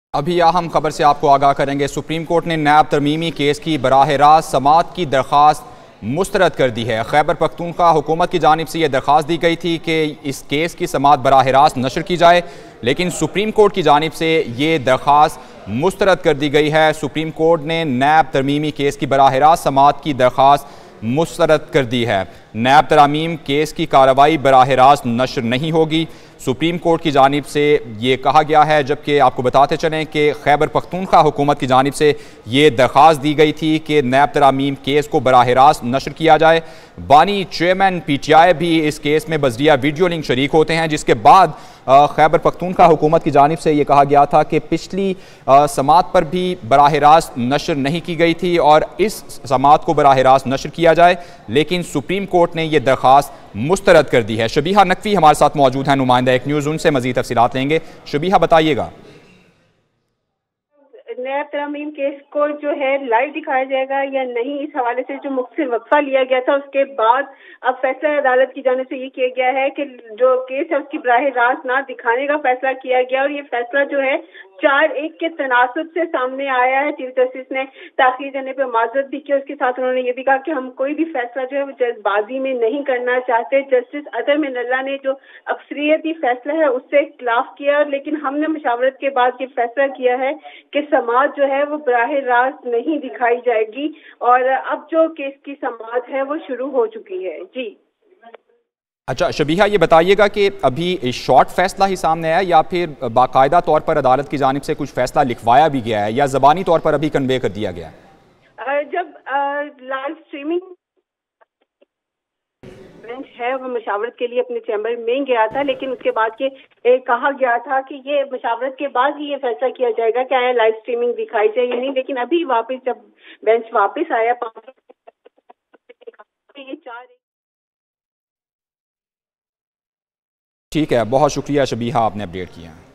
अभी अहम खबर से आपको आगाह करेंगे। सुप्रीम कोर्ट ने नैब तरमीमी केस की बराह रास्त समाअत की दरख्वास्त मुस्तरद कर दी है। खैबर पख्तूनख्वा हुकूमत की जानिब से यह दरख्वास्त दी गई थी कि इस केस की समाअत बराह रास्त नशर की जाए, लेकिन सुप्रीम कोर्ट की जानिब से ये दरख्वास्त मुस्तरद कर दी गई है। सुप्रीम कोर्ट ने नैब तरमीमी केस की बराह रास्त समाअत की दरख्वास्त मुस्तरद कर दी है। नैब तरामीम केस की कार्रवाई बराह रास्त नशर नहीं होगी, सुप्रीम कोर्ट की जानिब से ये कहा गया है। जबकि आपको बताते चलें कि खैबर पख्तूनख्वा हुकूमत की जानिब से ये दरख्वास्त दी गई थी कि नैब तरामीम केस को बराह रास्त नशर किया जाए। बानी चेयरमैन PTI भी इस केस में बजरिया वीडियो लिंक शरीक होते हैं, जिसके बाद खैबर पख्तूनख्वा हुकूमत की जानिब से ये कहा गया था कि पिछली समाअत पर भी बराह रास्त नशर नहीं की गई थी और इस समाअत को बराह रास्त नशर किया जाए, लेकिन सुप्रीम कोर्ट ने यह दरख्वास्त मुस्तरद कर दी है। शबीहा नकवी हमारे साथ मौजूद हैं, नुमाइंदा एक न्यूज़, उनसे मज़ीद तफसीलात लेंगे। शबीहा बताइएगा। नैब तरमीम केस को जो है लाइव दिखाया जाएगा या नहीं, इस हवाले से जो मुख्तसर वक्फा लिया गया था उसके बाद अब फैसला अदालत की जानिब से ये किया गया है कि जो केस है उसकी बराह रास्त ना दिखाने का फैसला किया गया और ये फैसला जो है 4-1 के तनासुब से सामने आया है। चीफ जस्टिस ने ताखीर करने पर माजरत भी की, उसके साथ उन्होंने ये भी कहा कि हम कोई भी फैसला जो है वो जल्दबाजी में नहीं करना चाहते। जस्टिस अतर मिनल्ला ने जो अक्सरियती फैसला है उससे खिलाफ किया, लेकिन हमने मशावरत के बाद ये फैसला किया है कि समाअत जो है वो बराह रास्त नहीं दिखाई जाएगी और अब जो केस की समाअत है वो शुरू हो चुकी है। जी अच्छा शबीहा, ये बताइएगा कि अभी शॉर्ट फैसला ही सामने आया या फिर बाकायदा तौर पर अदालत की जानिब से कुछ फैसला लिखवाया भी गया है या ज़बानी तौर पर अभी कन्वे कर दिया गया है? जब लाइव स्ट्रीमिंग बेंच है वो मशावरत के लिए अपने चैम्बर में गया था, लेकिन उसके बाद के कहा गया था कि ये मशावरत के बाद ही ये फैसला किया जाएगा क्या है लाइव स्ट्रीमिंग दिखाई जाए या नहीं। लेकिन अभी वापस जब बेंच वापस आया ये 4 ठीक है, बहुत शुक्रिया शबीहा, आपने अपडेट किया।